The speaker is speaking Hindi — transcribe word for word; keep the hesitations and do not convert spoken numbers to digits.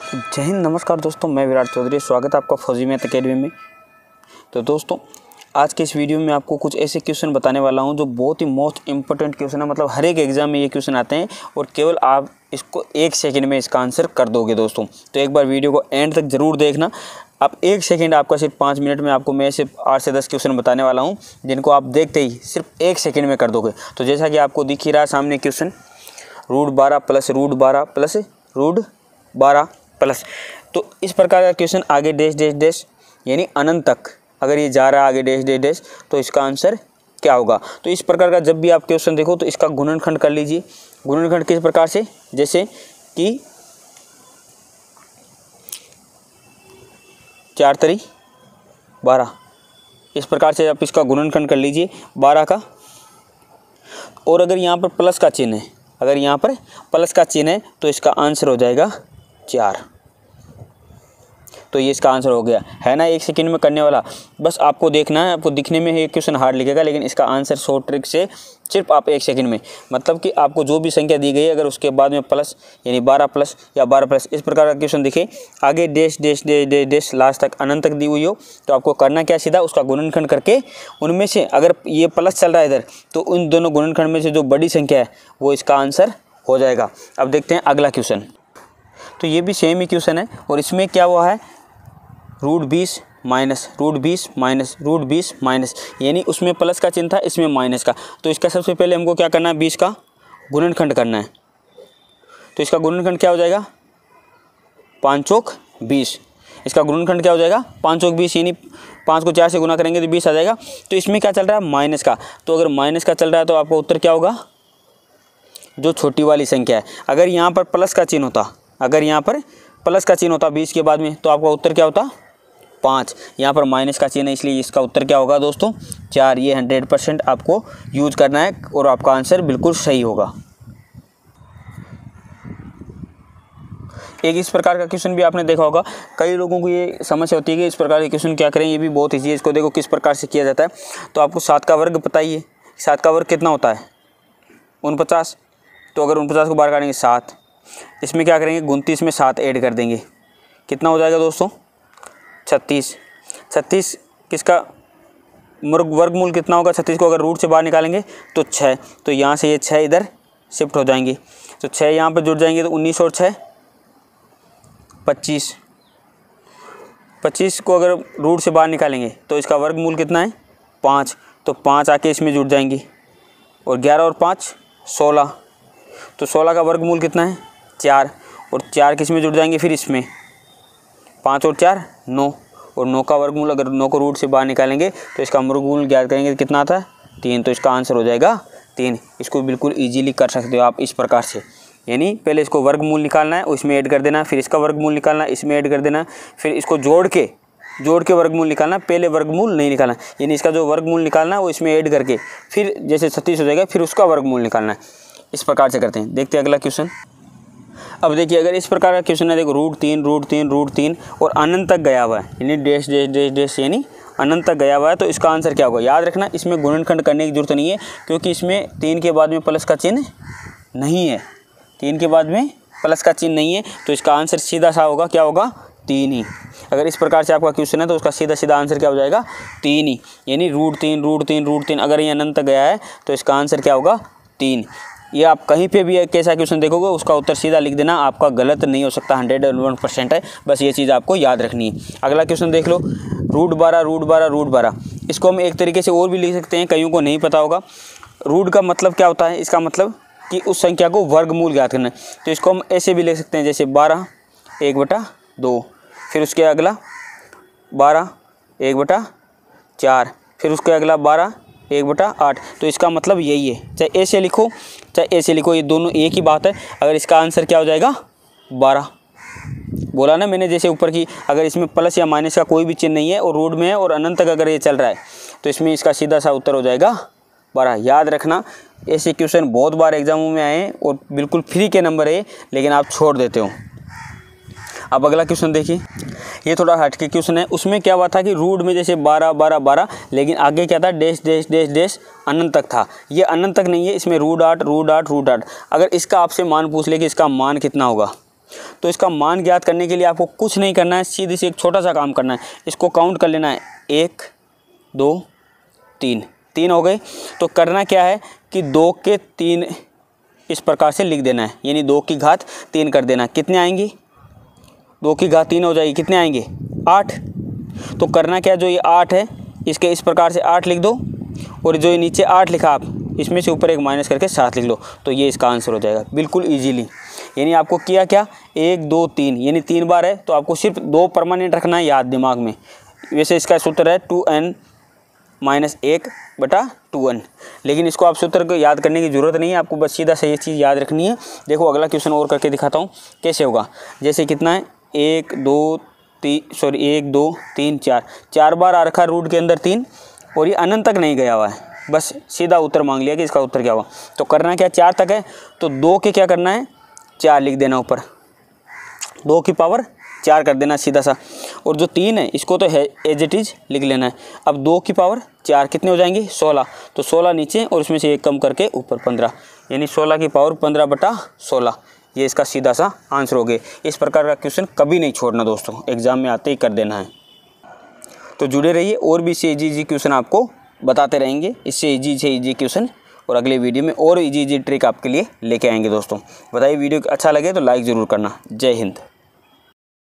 जय हिंद, नमस्कार दोस्तों, मैं विराट चौधरी। स्वागत है आपका फौजी मैथ अकेडमी में। तो दोस्तों, आज के इस वीडियो में आपको कुछ ऐसे क्वेश्चन बताने वाला हूं जो बहुत ही मोस्ट इंपॉर्टेंट क्वेश्चन है। मतलब हर एक एग्जाम में ये क्वेश्चन आते हैं और केवल आप इसको एक सेकंड में इसका आंसर कर दोगे दोस्तों। तो एक बार वीडियो को एंड तक ज़रूर देखना। आप एक सेकंड आपका सिर्फ पाँच मिनट में आपको मैं सिर्फ आठ से दस क्वेश्चन बताने वाला हूँ जिनको आप देखते ही सिर्फ एक सेकेंड में कर दोगे। तो जैसा कि आपको दिख ही रहा है सामने क्वेश्चन, रूट बारह प्लस रूट बारह प्लस रूट बारह प्लस। तो इस प्रकार का क्वेश्चन आगे डैश डैश डैश यानी अनंत तक अगर ये जा रहा है आगे डैश डैश डैश तो इसका आंसर क्या होगा। तो इस प्रकार का जब भी आप क्वेश्चन देखो तो इसका गुणनखंड कर लीजिए। गुणनखंड किस प्रकार से, जैसे कि चार तरी बारह, इस प्रकार से आप इसका गुणनखंड कर लीजिए बारह का। और अगर यहाँ पर प्लस का चिन्ह है, अगर यहाँ पर प्लस का चिन्ह है तो इसका आंसर हो जाएगा चार। तो ये इसका आंसर हो गया है ना, एक सेकंड में करने वाला। बस आपको देखना है, आपको दिखने में ये क्वेश्चन हार्ड लिखेगा लेकिन इसका आंसर शॉर्ट ट्रिक से सिर्फ आप एक सेकंड में, मतलब कि आपको जो भी संख्या दी गई है अगर उसके बाद में प्लस यानी बारह प्लस या बारह प्लस इस प्रकार का क्वेश्चन दिखे, आगे dash dash dash dash dash last तक अनंत तक दी हुई हो, तो आपको करना क्या, सीधा उसका गुणनखंड करके उनमें से अगर ये प्लस चल रहा है इधर तो उन दोनों गुणनखंड में से जो बड़ी संख्या है वो इसका आंसर हो जाएगा। अब देखते हैं अगला क्वेश्चन। तो ये भी सेम ही क्वेश्चन है और इसमें क्या हुआ है, रूट बीस माइनस रूट बीस माइनस रूट बीस माइनस, यानी उसमें प्लस का चिन्ह था इसमें माइनस का। तो इसका सबसे पहले हमको क्या करना है, बीस का गुणनखंड करना है। तो इसका गुणनखंड क्या हो जाएगा, पाँच चौक बीस। इसका गुणनखंड क्या हो जाएगा, पाँच चौक बीस, यानी पाँच को चार से गुना करेंगे तो बीस आ जाएगा। तो इसमें क्या चल रहा है, माइनस का। तो अगर माइनस का चल रहा है तो आपका उत्तर क्या होगा, जो छोटी वाली संख्या है। अगर यहाँ पर प्लस का चिन्ह होता, अगर यहाँ पर प्लस का चिन्ह होता बीस के बाद में तो आपका उत्तर क्या होता, पाँच। यहाँ पर माइनस का चिन्ह है इसलिए इसका उत्तर क्या होगा दोस्तों, चार। ये हंड्रेड परसेंट आपको यूज करना है और आपका आंसर बिल्कुल सही होगा। एक इस प्रकार का क्वेश्चन भी आपने देखा होगा, कई लोगों को ये समस्या होती है कि इस प्रकार के क्वेश्चन क्या करें। ये भी बहुत ईजी है, इसको देखो किस प्रकार से किया जाता है। तो आपको सात का वर्ग बताइए, सात का वर्ग कितना होता है, उनपचास। तो अगर उनपचास को बाहर काटेंगे सात, इसमें क्या करेंगे, उनतीस में सात ऐड कर देंगे, कितना हो जाएगा दोस्तों, छत्तीस। छत्तीस किसका वर्गमूल कितना होगा, छत्तीस को अगर रूट से बाहर निकालेंगे तो छः। तो यहाँ से ये छः इधर शिफ्ट हो जाएंगे, तो छः यहाँ पर जुड़ जाएंगे। तो उन्नीस और छः पच्चीस। पच्चीस को अगर रूट से बाहर निकालेंगे तो इसका वर्गमूल कितना है, पाँच। तो पाँच आके इसमें जुड़ जाएंगे और ग्यारह और पाँच सोलह। तो सोलह का वर्गमूल कितना है, चार। और चार किस में जुड़ जाएंगे फिर इसमें, पाँच और चार नौ। और नौ का वर्गमूल अगर नौ को रूट से बाहर निकालेंगे तो इसका वर्गमूल ज्ञात करेंगे तो कितना आता है, तीन। तो इसका आंसर हो जाएगा तीन। इसको बिल्कुल इजीली कर सकते हो आप इस प्रकार से, यानी पहले इसको वर्गमूल निकालना है, उसमें ऐड कर देना, फिर इसका वर्गमूल निकालना है, इसमें ऐड कर देना, फिर इसको जोड़ के जोड़ के वर्गमूल निकालना, पहले वर्गमूल नहीं निकालना। यानी इसका जो वर्गमूल निकालना है वो इसमें ऐड करके फिर जैसे छत्तीस हो जाएगा फिर उसका वर्गमूल निकालना है। इस प्रकार से करते हैं। देखते हैं अगला क्वेश्चन। अब देखिए अगर इस प्रकार का क्वेश्चन है, देखो रूट तीन रूट तीन रूट तीन और अनंत तक गया हुआ है, यानी डैश डैश डैश डैश यानी अनंत तक गया हुआ है, तो इसका आंसर क्या होगा। याद रखना इसमें गुणनखंड करने की जरूरत नहीं है क्योंकि इसमें तीन के बाद में प्लस का चिन्ह नहीं है, तीन के बाद में प्लस का चिन्ह नहीं है। तो इसका आंसर सीधा सा होगा, क्या होगा, तीन ही। अगर इस प्रकार से आपका क्वेश्चन है तो उसका सीधा सीधा आंसर क्या हो जाएगा, तीन ही। यानी रूट तीन रूट तीन रूट तीन अगर ये अनंत तक गया है तो इसका आंसर क्या होगा, तीन। ये आप कहीं पे भी एक कैसा क्वेश्चन देखोगे उसका उत्तर सीधा लिख देना, आपका गलत नहीं हो सकता, हंड्रेड एंड वन परसेंट है। बस ये चीज़ आपको याद रखनी है। अगला क्वेश्चन देख लो, रूट बारह रूट बारह रूट बारह। इसको हम एक तरीके से और भी लिख सकते हैं, कईयों को नहीं पता होगा। रूट का मतलब क्या होता है, इसका मतलब कि उस संख्या को वर्गमूल ज्ञात करना है। तो इसको हम ऐसे भी लिख सकते हैं, जैसे बारह एक बटा दो, फिर उसके अगला बारह एक बटा चार, फिर उसके अगला बारह एक बटा आठ। तो इसका मतलब यही है, चाहे ऐसे लिखो चाहे ऐसे लिखो, ये दोनों एक ही बात है। अगर इसका आंसर क्या हो जाएगा, बारह। बोला ना मैंने जैसे ऊपर की, अगर इसमें प्लस या माइनस का कोई भी चिन्ह नहीं है और रूट में है और अनंत तक अगर ये चल रहा है तो इसमें इसका सीधा सा उत्तर हो जाएगा बारह। याद रखना ऐसे क्वेश्चन बहुत बार एग्जामों में आए हैं और बिल्कुल फ्री के नंबर है लेकिन आप छोड़ देते हो। अब अगला क्वेश्चन देखिए, ये थोड़ा हट के क्वेश्चन है। उसमें क्या हुआ था कि रूट में जैसे बारह बारह बारह, लेकिन आगे क्या था, डैश डैश डैश डैश अनंत तक था। ये अनंत तक नहीं है, इसमें रूट आठ रूट आठ रूट आठ। अगर इसका आपसे मान पूछ ले कि इसका मान कितना होगा, तो इसका मान ज्ञात करने के लिए आपको कुछ नहीं करना है, सीधे से एक छोटा सा काम करना है, इसको काउंट कर लेना है। एक दो तीन, तीन हो गए। तो करना क्या है कि दो के तीन इस प्रकार से लिख देना है, यानी दो की घात तीन कर देना। कितने आएंगी, दो की घात तीन हो जाएगी, कितने आएंगे, आठ। तो करना क्या, जो ये आठ है इसके इस प्रकार से आठ लिख दो, और जो ये नीचे आठ लिखा आप इसमें से ऊपर एक माइनस करके सात लिख लो, तो ये इसका आंसर हो जाएगा बिल्कुल इजीली। यानी आपको किया क्या, एक दो तीन, यानी तीन बार है तो आपको सिर्फ दो परमानेंट रखना है याद दिमाग में। वैसे इसका सूत्र है टू एन माइनस एक बटा टू एन, लेकिन इसको आप सूत्र को याद करने की ज़रूरत नहीं है, आपको बस सीधा से ये चीज़ याद रखनी है। देखो अगला क्वेश्चन और करके दिखाता हूँ कैसे होगा। जैसे कितना है, एक दो तीन सॉरी एक दो तीन चार, चार बार आ रखा रूट के अंदर तीन, और ये अनंत तक नहीं गया हुआ है, बस सीधा उत्तर मांग लिया कि इसका उत्तर क्या हुआ। तो करना क्या, चार तक है तो दो के क्या करना है, चार लिख देना ऊपर, दो की पावर चार कर देना सीधा सा। और जो तीन है इसको तो है एज इट इज लिख लेना है। अब दो की पावर चार कितने हो जाएंगे, सोलह। तो सोलह नीचे और उसमें से एक कम करके ऊपर पंद्रह, यानी सोलह की पावर पंद्रह बटा सोलह, ये इसका सीधा सा आंसर हो गया। इस प्रकार का क्वेश्चन कभी नहीं छोड़ना दोस्तों, एग्जाम में आते ही कर देना है। तो जुड़े रहिए, और भी इससे इजी इजी क्वेश्चन आपको बताते रहेंगे, इससे इजी से इजी क्वेश्चन, और अगले वीडियो में और इजी इजी ट्रिक आपके लिए लेके आएंगे दोस्तों। बताइए वीडियो अच्छा लगे तो लाइक ज़रूर करना। जय हिंद।